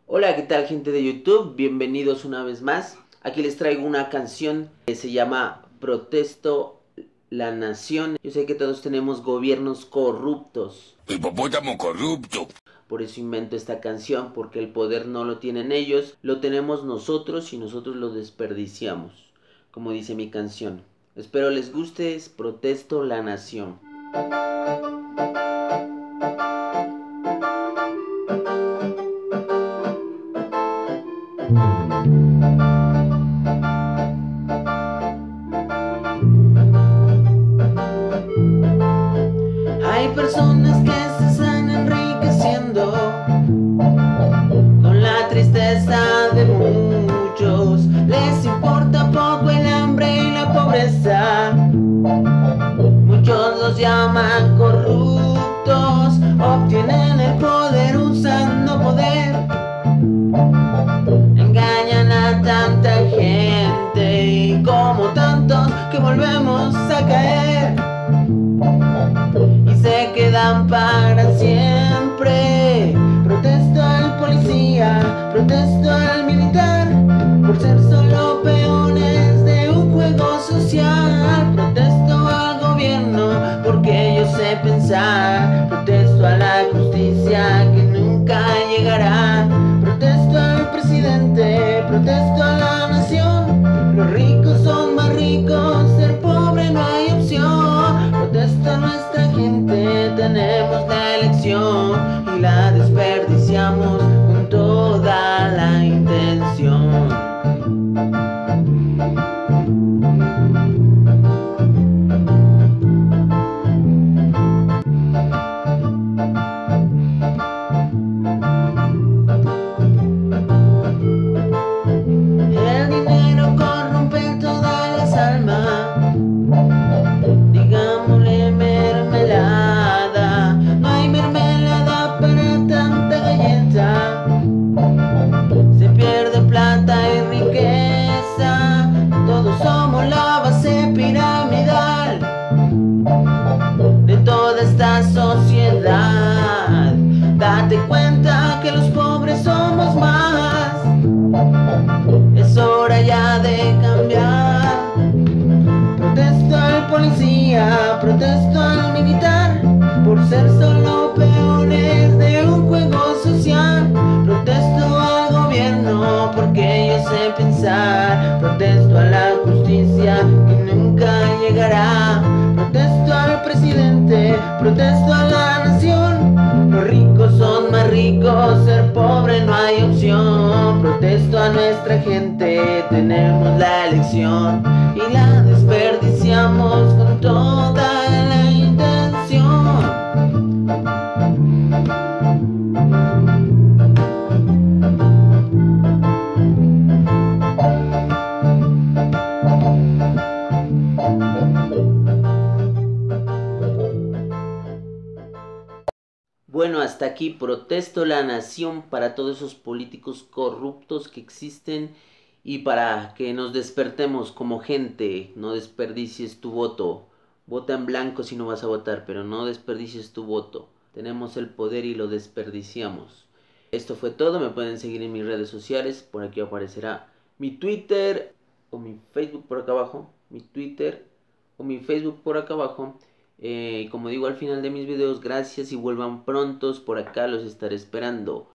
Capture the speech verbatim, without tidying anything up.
Hola, ¿qué tal, gente de YouTube? Bienvenidos una vez más. Aquí les traigo una canción que se llama Protesto la Nación. Yo sé que todos tenemos gobiernos corruptos. Hipopótamo corrupto. Por eso invento esta canción, porque el poder no lo tienen ellos, lo tenemos nosotros y nosotros lo desperdiciamos. Como dice mi canción. Espero les guste, es Protesto la Nación. Hay personas que se están enriqueciendo con la tristeza de muchos. Les importa poco el hambre y la pobreza. Muchos los llaman corruptos. Obtienen el poder usando poder. Engañan a tanta gente y como tantos que volvemos a caer. Y se quedan para siempre. Protesto al policía, protesto al militar, por ser solo peones de un juego social. Protesto al gobierno porque yo sé pensar. Protesto a la justicia que nunca llegará. Protesto al presidente, protesto a la nación. Los ricos son más ricos, ser pobre no hay opción. Protesto a nuestra gente, tenemos la elección y la desperdiciamos con toda la intención. El dinero corrompe todas las almas. Digámosle mermelada. No hay mermelada para tanta galleta. Se pierde plata y riqueza. Todos somos la base piramidal de toda esta sociedad. Date cuenta que los pobres somos más. Es hora ya de cambiar. Protesto al policía, protesto al militar, por ser solo peones de un juego social. Protesto al gobierno porque yo sé pensar. Protesto a la justicia que nunca llegará. Protesto al presidente, protesto a la nación. Los ricos son más ricos, ser pobre no hay opción. Protesto a nuestra gente, tenemos la elección y la desperdiciamos con toda la intención. Bueno, hasta aquí Protesto la Nación para todos esos políticos corruptos que existen y para que nos despertemos como gente. No desperdicies tu voto. Vota en blanco si no vas a votar, pero no desperdicies tu voto. Tenemos el poder y lo desperdiciamos. Esto fue todo. Me pueden seguir en mis redes sociales. Por aquí aparecerá mi Twitter o mi Facebook por acá abajo. Mi Twitter o mi Facebook por acá abajo. Eh, como digo al final de mis videos, gracias y vuelvan prontos, por acá los estaré esperando.